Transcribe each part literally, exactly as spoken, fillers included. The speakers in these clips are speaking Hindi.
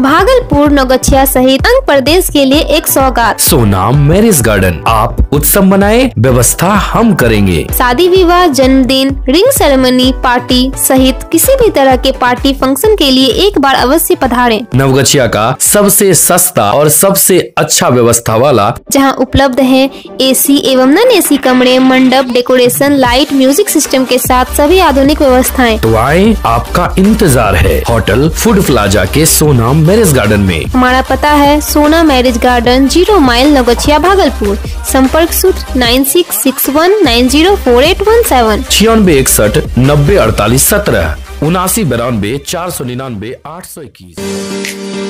भागलपुर, नौगछिया सहित अंग प्रदेश के लिए एक सौगात। सोनाम मैरिज गार्डन, आप उत्सव मनाए, व्यवस्था हम करेंगे। शादी विवाह, जन्मदिन, रिंग सेरेमनी, पार्टी सहित किसी भी तरह के पार्टी फंक्शन के लिए एक बार अवश्य पधारें। नवगछिया का सबसे सस्ता और सबसे अच्छा व्यवस्था वाला, जहां उपलब्ध है एसी एवं नॉन एसी कमरे, मंडप, डेकोरेशन, लाइट, म्यूजिक सिस्टम के साथ सभी आधुनिक व्यवस्थाएं। तो आए, आपका इंतजार है होटल फूड प्लाजा के सोनाम मैरिज गार्डन में। हमारा पता है Sona marriage garden, zero mile, Naugachhia, Bhagalpur. संपर्क सूत्र nine six six one nine zero four eight one seven, छियानवे इकसठ नब्बे अड़तालीस सत्रह, उनासी बिरानवे चार सौ निन्यानवे आठ सौ इक्कीस।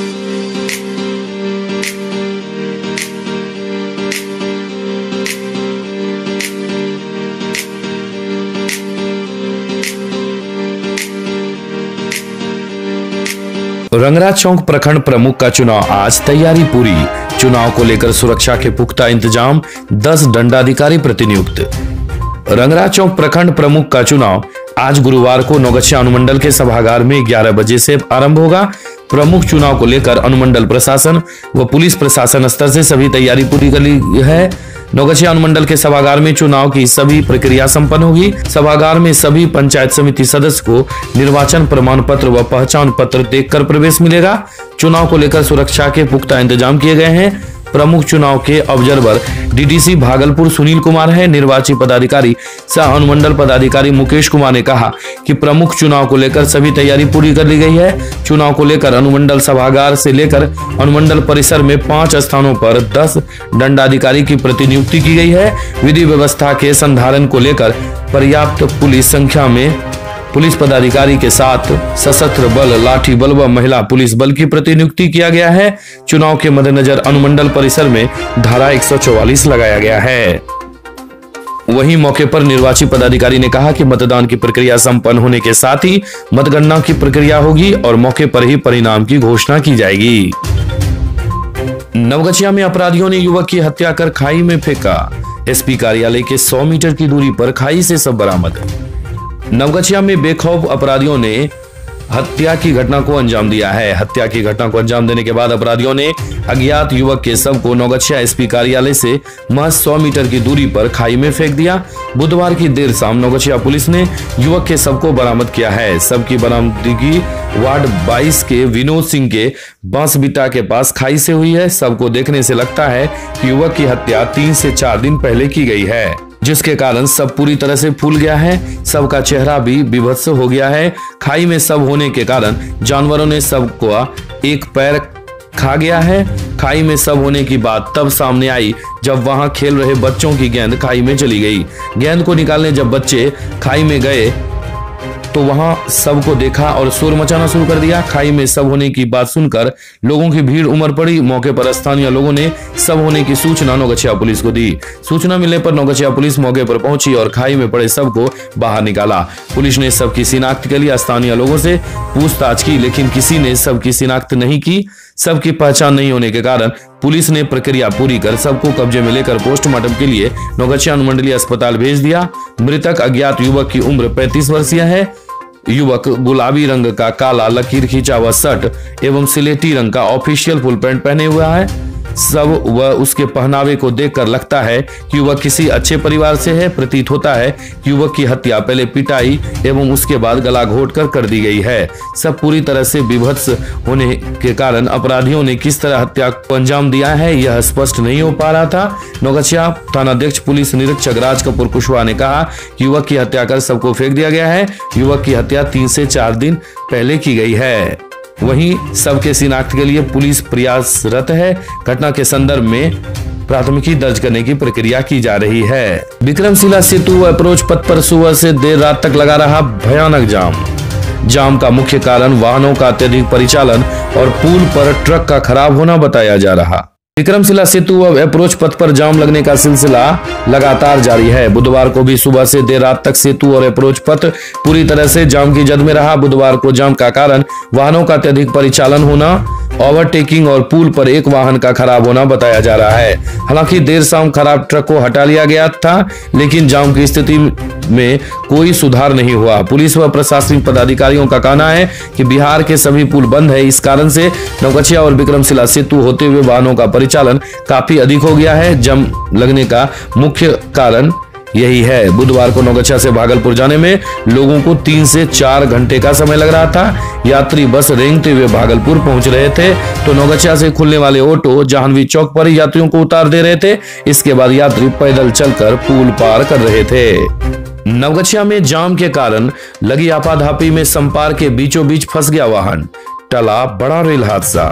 रंगरा चौक प्रखंड प्रमुख का चुनाव आज, तैयारी पूरी। चुनाव को लेकर सुरक्षा के पुख्ता इंतजाम, दस दंडाधिकारी प्रतिनियुक्त। रंगरा चौक प्रखंड प्रमुख का चुनाव आज गुरुवार को नौगछिया अनुमंडल के सभागार में ग्यारह बजे से आरंभ होगा। प्रमुख चुनाव को लेकर अनुमंडल प्रशासन व पुलिस प्रशासन स्तर से सभी तैयारी पूरी कर ली है। नौगछिया अनुमंडल के सभागार में चुनाव की सभी प्रक्रिया संपन्न होगी। सभागार में सभी पंचायत समिति सदस्य को निर्वाचन प्रमाण पत्र व पहचान पत्र देखकर प्रवेश मिलेगा। चुनाव को लेकर सुरक्षा के पुख्ता इंतजाम किए गए हैं। प्रमुख चुनाव के ऑब्जर्वर डीडीसी भागलपुर सुनील कुमार है। निर्वाची पदाधिकारी सह अनुमंडल पदाधिकारी मुकेश कुमार ने कहा कि प्रमुख चुनाव को लेकर सभी तैयारी पूरी कर ली गई है। चुनाव को लेकर अनुमंडल सभागार से लेकर अनुमंडल परिसर में पांच स्थानों पर दस दंडाधिकारी की प्रतिनियुक्ति की गई है। विधि व्यवस्था के संधारण को लेकर पर्याप्त पुलिस संख्या में पुलिस पदाधिकारी के साथ सशस्त्र बल, लाठी बल व महिला पुलिस बल की प्रतिनियुक्ति किया गया है। चुनाव के मद्देनजर अनुमंडल परिसर में धारा एक सौ चौवालीस लगाया गया है। वहीं मौके पर निर्वाची पदाधिकारी ने कहा कि मतदान की प्रक्रिया संपन्न होने के साथ ही मतगणना की प्रक्रिया होगी और मौके पर ही परिणाम की घोषणा की जाएगी। नवगछिया में अपराधियों ने युवक की हत्या कर खाई में फेंका। एसपी कार्यालय के सौ मीटर की दूरी पर खाई से सब बरामद। नवगछिया में बेखौफ अपराधियों ने हत्या की घटना को अंजाम दिया है। हत्या की घटना को अंजाम देने के बाद अपराधियों ने अज्ञात युवक के शव को नवगछिया एसपी कार्यालय से महज सौ मीटर की दूरी पर खाई में फेंक दिया। बुधवार की देर शाम नवगछिया पुलिस ने युवक के शव को बरामद किया है। शव की बरामदगी वार्ड बाईस के विनोद सिंह के बांसबिटा के पास खाई से हुई है। शव को देखने से लगता है कि युवक की हत्या तीन से चार दिन पहले की गई है, जिसके कारण सब पूरी तरह से फूल गया है। सब का चेहरा भी विभत्स हो गया है। खाई में सब होने के कारण जानवरों ने सब को एक पैर खा गया है। खाई में सब होने की बात तब सामने आई जब वहां खेल रहे बच्चों की गेंद खाई में चली गई। गेंद को निकालने जब बच्चे खाई में गए तो वहां सबको देखा और शोर मचाना शुरू कर दिया। खाई में सब होने की बात सुनकर लोगों की भीड़ उमड़ पड़ी। मौके पर स्थानीय लोगों ने सब होने की सूचना नौगछिया पुलिस को दी। सूचना मिलने पर नौगछिया पुलिस मौके पर पहुंची और खाई में पड़े सब को बाहर निकाला। पुलिस ने सब की शिनाख्त के लिए स्थानीय लोगों से पूछताछ की, लेकिन किसी ने सब की शिनाख्त नहीं की। सब की पहचान नहीं होने के कारण पुलिस ने प्रक्रिया पूरी कर सबको कब्जे में लेकर पोस्टमार्टम के लिए नौगछिया अनुमंडलीय अस्पताल भेज दिया। मृतक अज्ञात युवक की उम्र पैंतीस वर्षीय है। युवक गुलाबी रंग का काला लकीर खींचा हुआ शर्ट एवं सिलेटी रंग का ऑफिशियल फुल पैंट पहने हुआ है। सब व उसके पहनावे को देखकर लगता है कि युवक किसी अच्छे परिवार से है। प्रतीत होता है कि युवक की हत्या पहले पिटाई एवं उसके बाद गला घोंटकर कर दी गई है। सब पूरी तरह से विभत्स होने के कारण अपराधियों ने किस तरह हत्या को अंजाम दिया है यह स्पष्ट नहीं हो पा रहा था। नौगछिया थानाध्यक्ष पुलिस निरीक्षक राज कपूर कुशवाहा ने कहा कि युवक की हत्या कर सबको फेंक दिया गया है। युवक की हत्या तीन से चार दिन पहले की गई है। वहीं सबके शिनाख्त के लिए पुलिस प्रयासरत है। घटना के संदर्भ में प्राथमिकी दर्ज करने की प्रक्रिया की जा रही है। विक्रमशिला सेतु अप्रोच पथ पर सुबह से देर रात तक लगा रहा भयानक जाम। जाम का मुख्य कारण वाहनों का अत्यधिक परिचालन और पुल पर ट्रक का खराब होना बताया जा रहा। विक्रमशिला सेतु व अप्रोच पथ पर जाम लगने का सिलसिला लगातार जारी है। बुधवार को भी सुबह से देर रात तक सेतु और अप्रोच पथ पूरी तरह से जाम की जद में रहा। बुधवार को जाम का कारण वाहनों का अत्यधिक परिचालन होना ओवरटेकिंग और पुल पर एक वाहन का खराब होना बताया जा रहा है। हालांकि देर शाम खराब ट्रक को हटा लिया गया था, लेकिन जाम की स्थिति में कोई सुधार नहीं हुआ। पुलिस व प्रशासनिक पदाधिकारियों का कहना है कि बिहार के सभी पुल बंद है। इस कारण से नवगछिया और विक्रमशिला सेतु होते हुए वाहनों का परिचालन काफी अधिक हो गया है। जम लगने का मुख्य कारण यही है। बुधवार को नवगछिया से भागलपुर जाने में लोगों को तीन से चार घंटे का समय लग रहा था। यात्री बस रेंगते हुए भागलपुर पहुंच रहे थे तो नवगछिया से खुलने वाले ऑटो जाह्नवी चौक पर यात्रियों को उतार दे रहे थे। इसके बाद यात्री पैदल चलकर पुल पार कर रहे थे। नवगछिया में जाम के कारण लगी आपाधापी में संपार के बीचों बीच फंस गया वाहन, टला बड़ा रेल हादसा।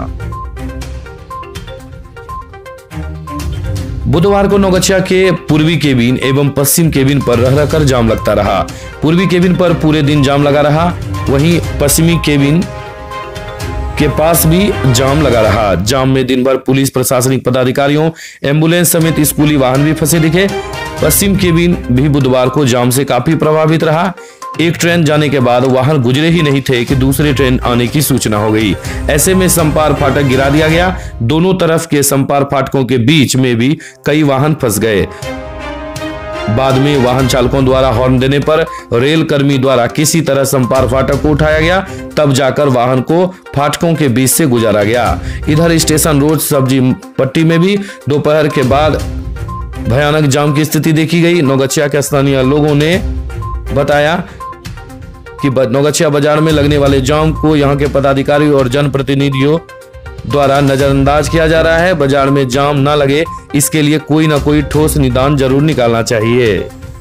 बुधवार को नवगछिया के पूर्वी केबिन एवं पश्चिम केबिन पर रह रहकर जाम लगता रहा। पूर्वी केबिन पर पूरे दिन जाम लगा रहा, वहीं पश्चिमी केबिन के पास भी जाम लगा रहा। जाम में दिन भर पुलिस प्रशासनिक पदाधिकारियों, एम्बुलेंस समेत स्कूली वाहन भी फंसे दिखे। पश्चिम केबिन भी बुधवार को जाम से काफी प्रभावित रहा। एक ट्रेन जाने के बाद वाहन गुजरे ही नहीं थे कि दूसरी ट्रेन आने की सूचना हो गई। ऐसे में संपार फाटक गिरा दिया गया। दोनों तरफ के संपार फाटकों के बीच में भी कई वाहन फंस गए। बाद में वाहन चालकों द्वारा हॉर्न देने पर रेल कर्मी द्वारा किसी तरह संपार फाटक को उठाया गया, तब जाकर वाहन को फाटकों के बीच से गुजारा गया। इधर स्टेशन रोड सब्जी पट्टी में भी दोपहर के बाद भयानक जाम की स्थिति देखी गई। नवगछिया के स्थानीय लोगों ने बताया कि नवगछिया बाजार में लगने वाले जाम को यहां के पदाधिकारी और जनप्रतिनिधियों द्वारा नजरअंदाज किया जा रहा है। बाजार में जाम न लगे, इसके लिए कोई ना कोई ठोस निदान जरूर निकालना चाहिए।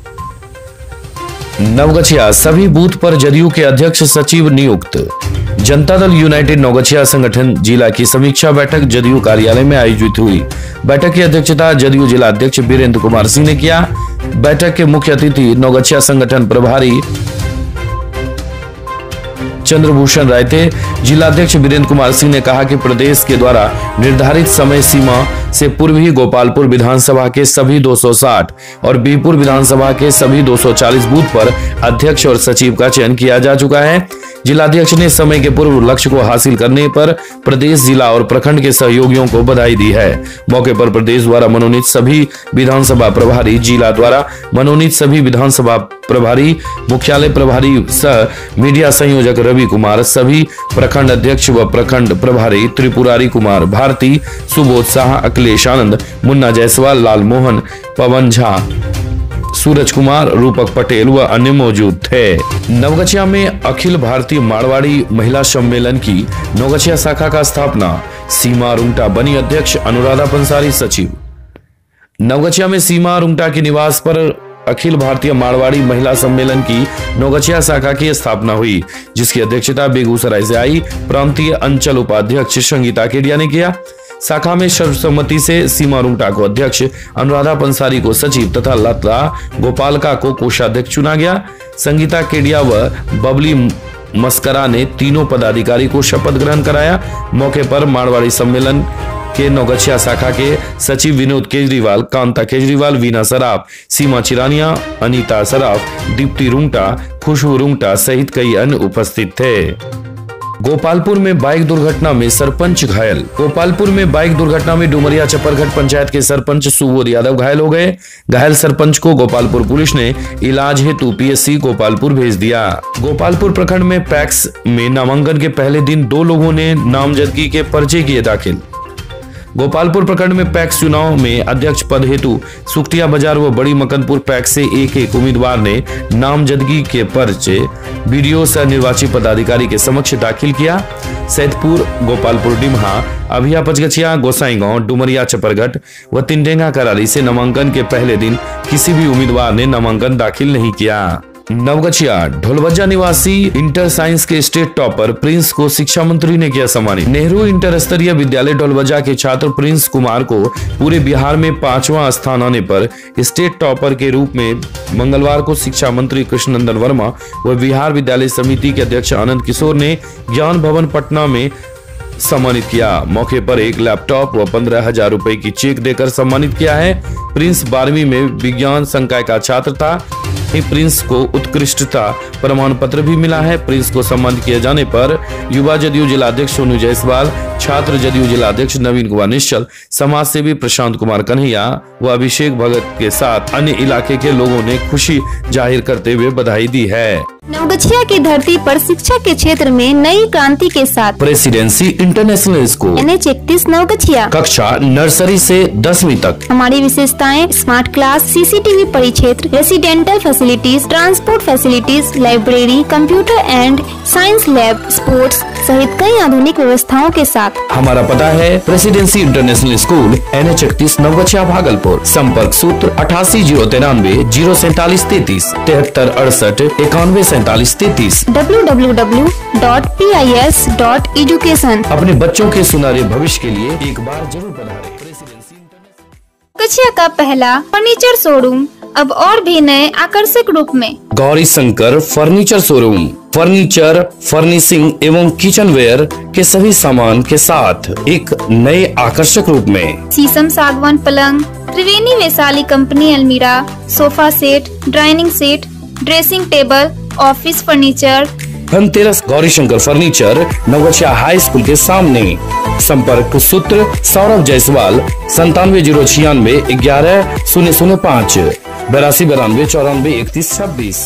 नवगछिया सभी बूथ पर जदयू के अध्यक्ष सचिव नियुक्त। जनता दल यूनाइटेड नवगछिया संगठन जिला की समीक्षा बैठक जदयू कार्यालय में आयोजित हुई। बैठक की अध्यक्षता जदयू जिला अध्यक्ष वीरेंद्र कुमार सिंह ने किया। बैठक के मुख्य अतिथि नवगछिया संगठन प्रभारी चंद्रभूषण राय थे। जिलाध्यक्ष वीरेंद्र कुमार सिंह ने कहा कि प्रदेश के द्वारा निर्धारित समय सीमा से पूर्व ही गोपालपुर विधानसभा के सभी दो सौ साठ और बीरपुर विधानसभा के सभी दो सौ चालीस बूथ पर अध्यक्ष और सचिव का चयन किया जा चुका है। जिलाध्यक्ष ने समय के पूर्व लक्ष्य को हासिल करने पर प्रदेश, जिला और प्रखंड के सहयोगियों को बधाई दी है। मौके पर प्रदेश द्वारा मनोनीत सभी विधानसभा प्रभारी, जिला द्वारा मनोनीत सभी विधानसभा प्रभारी, मुख्यालय प्रभारी सह मीडिया संयोजक रवि कुमार, सभी प्रखंड अध्यक्ष व प्रखंड प्रभारी त्रिपुरारी कुमार, भारती, सुबोध शाह, अखिलेश आनंद, मुन्ना जायसवाल, लाल मोहन, पवन झा, सूरज कुमार, रूपक पटेल व अन्य मौजूद थे। नवगछिया में अखिल भारतीय मारवाड़ी महिला सम्मेलन की नवगछिया शाखा का स्थापना। सीमा रुंगटा बनी अध्यक्ष, अनुराधा पंसारी सचिव। नवगछिया में सीमा रुंगटा के निवास पर अखिल भारतीय मारवाड़ी महिला सम्मेलन की नवगछिया शाखा की स्थापना हुई, जिसकी अध्यक्षता बेगूसराय से आई प्रांतीय अंचल उपाध्यक्ष संगीता केडिया ने किया। शाखा में सर्वसम्मति से सीमा रुंगटा को अध्यक्ष, अनुराधा पंसारी को सचिव तथा लता गोपालका को कोषाध्यक्ष चुना गया। संगीता केडिया व बबली मस्करा ने तीनों पदाधिकारी को शपथ ग्रहण कराया। मौके पर मारवाड़ी सम्मेलन के नवगछिया शाखा के सचिव विनोद केजरीवाल, कांता केजरीवाल, वीना सराफ, सीमा चिरानिया, अनीता सराफ, दीप्ति रुंगटा, खुशबू रुंगटा सहित कई अन्य उपस्थित थे। गोपालपुर में बाइक दुर्घटना में सरपंच घायल। गोपालपुर में बाइक दुर्घटना में डुमरिया चपरघट पंचायत के सरपंच सुबोध यादव घायल हो गए। घायल सरपंच को गोपालपुर पुलिस ने इलाज हेतु पीएससी गोपालपुर भेज दिया। गोपालपुर प्रखंड में पैक्स में नामांकन के पहले दिन दो लोगों ने नामजदगी के पर्चे किए दाखिल। गोपालपुर प्रखंड में पैक्स चुनाव में अध्यक्ष पद हेतु सुखटिया बाजार व बड़ी मकनपुर पैक्स से एक एक उम्मीदवार ने नामजदगी के पर्चे बीडीओ सह निर्वाचित पदाधिकारी के समक्ष दाखिल किया। सैदपुर, गोपालपुर डिमहा, अभिया पचगछिया, गोसाईगांव, डुमरिया चपरघट व तिंडेंगा करारी से नामांकन के पहले दिन किसी भी उम्मीदवार ने नामांकन दाखिल नहीं किया। नवगछिया ढोलबज्जा निवासी इंटर साइंस के स्टेट टॉपर प्रिंस को शिक्षा मंत्री ने किया सम्मानित। नेहरू इंटर स्तरीय विद्यालय ढोलबज्जा के छात्र प्रिंस कुमार को पूरे बिहार में पांचवा स्थान आने पर स्टेट टॉपर के रूप में मंगलवार को शिक्षा मंत्री कृष्णनंदन वर्मा व बिहार विद्यालय समिति के अध्यक्ष आनंद किशोर ने ज्ञान भवन पटना में सम्मानित किया। मौके पर एक लैपटॉप व पंद्रह हजार रूपए की चेक देकर सम्मानित किया है। प्रिंस बारहवीं में विज्ञान संकाय का छात्र था। प्रिंस को उत्कृष्टता प्रमाण पत्र भी मिला है। प्रिंस को सम्मानित किए जाने पर युवा जदयू जिलाध्यक्ष सोनू जायसवाल, छात्र जदयू जिलाध्यक्ष नवीन कुमार निश्चल, समाज सेवी प्रशांत कुमार कन्हैया व अभिषेक भगत के साथ अन्य इलाके के लोगों ने खुशी जाहिर करते हुए बधाई दी है। नवगछिया की धरती पर शिक्षा के क्षेत्र में नई क्रांति के साथ Presidency International School N H इकतीस नवगछिया कक्षा नर्सरी से दसवीं तक। हमारी विशेषताएं smart class, C C T V परिक्षेत्र, residential facilities, transport facilities, library, computer and science lab, sports सहित कई आधुनिक व्यवस्थाओं के साथ। हमारा पता है Presidency International School N H इकतीस नवगछिया भागलपुर। संपर्क सूत्र अठासी जीरो तिरानवे जीरो सैतालीस तैतीस तिहत्तर अड़सठ इक्यानवे सैतालीस तैतीस। W W W dot P I S dot education. अपने बच्चों के सुनहरे भविष्य के लिए एक बार जरूर पधारें। प्रेसिडेंसी नवगछिया का पहला फर्नीचर शोरूम अब और भी नए आकर्षक रूप में। Gauri Shankar furniture showroom furniture, furnishing एवं किचन वेयर के सभी सामान के साथ एक नए आकर्षक रूप में। शीशम सागवान पलंग, त्रिवेणी वैशाली कंपनी अलमीरा, sofa set, dining set, dressing table, office furniture. Dhanteras Gauri Shankar furniture Navgachhia high school के सामने। संपर्क सूत्र सौरभ जायसवाल संतानवे जीरो छियानवे ग्यारह शून्य शून्य पाँच बेरासी बिरानवे चौरानवे इकतीस छब्बीस।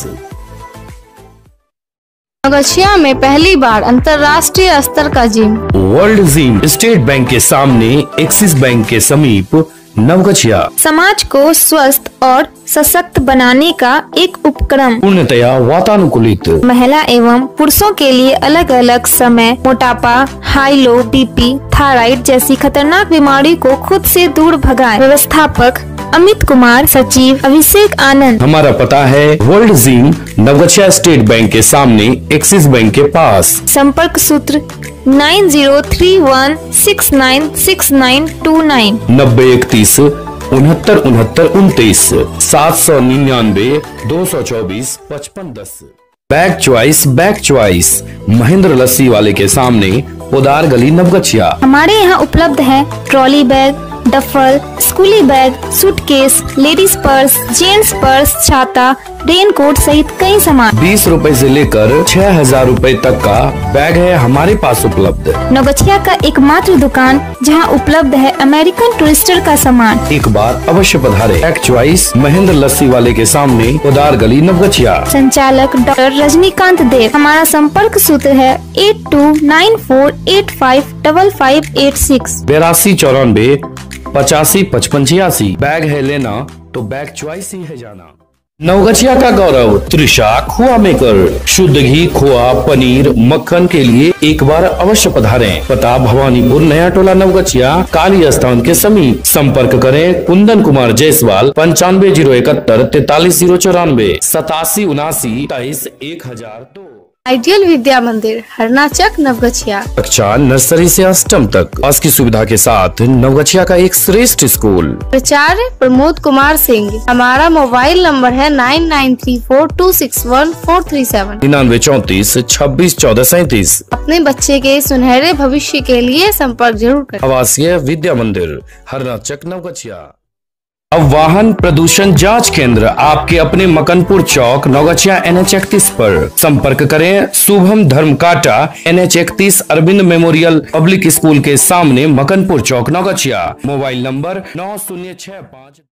नवगछिया में पहली बार अंतर्राष्ट्रीय स्तर का gym. World gym state bank के सामने, एक्सिस बैंक के समीप, नवगछिया। समाज को स्वस्थ और सशक्त बनाने का एक उपक्रम, पूर्णतया वातानुकूलित। महिला एवं पुरुषों के लिए अलग अलग समय, मोटापा, high low B P, thyroid जैसी खतरनाक बीमारी को खुद से दूर भगाए। व्यवस्थापक अमित कुमार, सचिव अभिषेक आनंद। हमारा पता है world gym Navgachhia state bank के सामने, एक्सिस बैंक के पास। संपर्क सूत्र nine zero three one six nine six nine two nine नब्बे इकतीस उनहत्तर उनहत्तर उनतीस सात सौ निन्यानवे दो सौ चौबीस पचपन दस। Bag choice bag choice Mahendra lassi वाले के सामने, पोदार गली नवगछिया। हमारे यहाँ उपलब्ध है ट्रॉली बैग, डफल, स्कूली bag, suitcase, ladies purse, gents purse, छाता, रेनकोट सहित कई सामान। बीस रुपए से लेकर छह हजार रूपए तक का बैग है हमारे पास उपलब्ध। नवगछिया का एकमात्र दुकान जहां उपलब्ध है अमेरिकन टूरिस्टर का सामान। एक बार अवश्य पधारे। बैग चॉइस महेंद्र लस्सी वाले के सामने, पोदार गली नवगछिया। संचालक डॉक्टर रजनीकांत देव। हमारा संपर्क सूत्र है eight two nine four eight five double five eight six बेरासी चौरानवे पचासी पचपन छियासी। बैग है लेना तो बैग चॉइस ही है जाना। नवगछिया का गौरव त्रिशा खोआ मेकर। शुद्ध घी, खोआ, पनीर, मक्खन के लिए एक बार अवश्य पधारें। पता भवानीपुर नया टोला नवगछिया, काली स्थान के समीप। संपर्क करें कुंदन कुमार जायसवाल पंचानवे जीरो इकहत्तर तैतालीस जीरो चौरानवे सतासी उनासी तेईस एक हजार दो। आइडियल विद्या मंदिर, हरनाचक, नवगछिया। कक्षा नर्सरी से अष्टम तक आज की सुविधा के साथ नवगछिया का एक श्रेष्ठ स्कूल। प्राचार्य प्रमोद कुमार सिंह। हमारा मोबाइल नंबर है nine nine three four two six one four three seven निन्यानवे चौतीस छब्बीस चौदह सैतीस। अपने बच्चे के सुनहरे भविष्य के लिए संपर्क जरूर करें। आवासीय विद्या मंदिर, हरनाचक, नवगछिया। अब वाहन प्रदूषण जांच केंद्र आपके अपने मकनपुर चौक नवगछिया एन एच इकतीस पर। संपर्क करें शुभम धर्म काटा, एन एच इकतीस अरविंद मेमोरियल पब्लिक स्कूल के सामने, मकनपुर चौक नवगछिया। मोबाइल नंबर नौ शून्य छह पाँच।